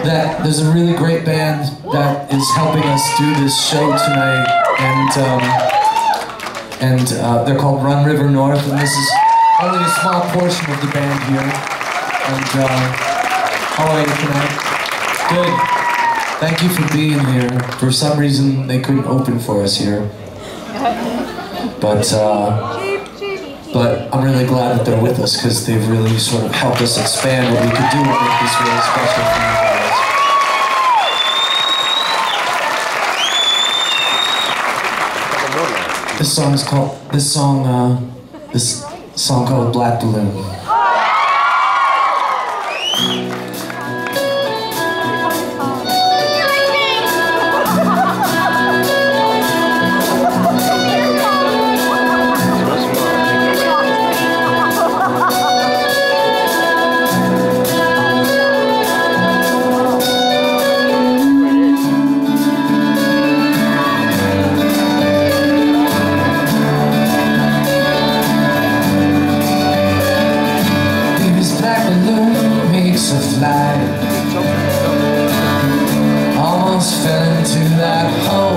that there's a really great band that is helping us do this show tonight, and they're called Run River North, and this is only a small portion of the band here. And how are you tonight? Good. Thank you for being here. For some reason, they couldn't open for us here, but I'm really glad that they're with us because they've really sort of helped us expand what we could do and make this really special for you guys. This song called Black Balloon. A flight almost fell into that hole.